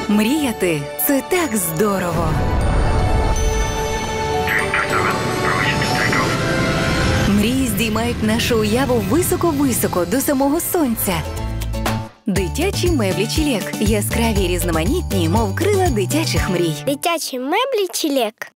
Мріяти – це так здорово. Мрії здіймають нашу уяву високо-високо до самого сонця. Дитячі меблі Чілек. Яскраві і різноманітні, мов крила дитячих мрій. Дитячі меблі Чілек.